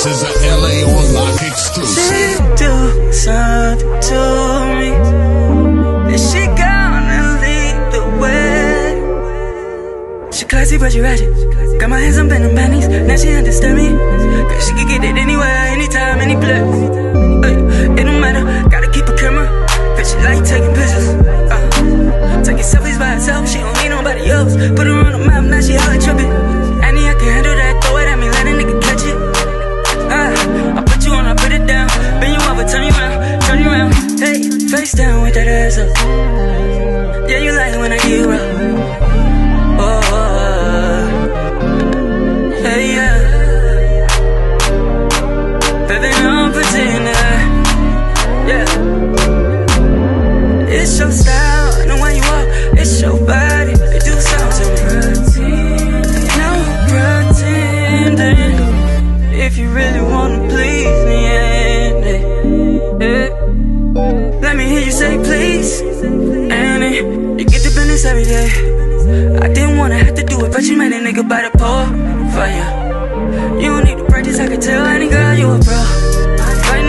This is a LA on Lock exclusive. She do something to me, and she gonna lead the way. She classy but she ratchet. Got my hands up in them panties, now she understand me. Cause she can get it anywhere, anytime, any place. It don't matter, gotta keep a camera, cause she like taking pictures. Taking selfies by herself, she don't need nobody else. Put her on the map, now she hella trippin'. Annie, I can handle that, throw it at me, let a nigga catch it. I put you on, I put it down. Bend you over, turn you around. Hey, face down with that ass up. Yeah, you like it when I get you up. Hey, yeah. Baby, don't pretend that. Yeah. It's your style, I know why you walk. It's your body, it do something to me. No pretending. If you really wanna please me, let me hear you say please. And you get the business every day. I didn't wanna have to do it, but you made a nigga by the pole for you.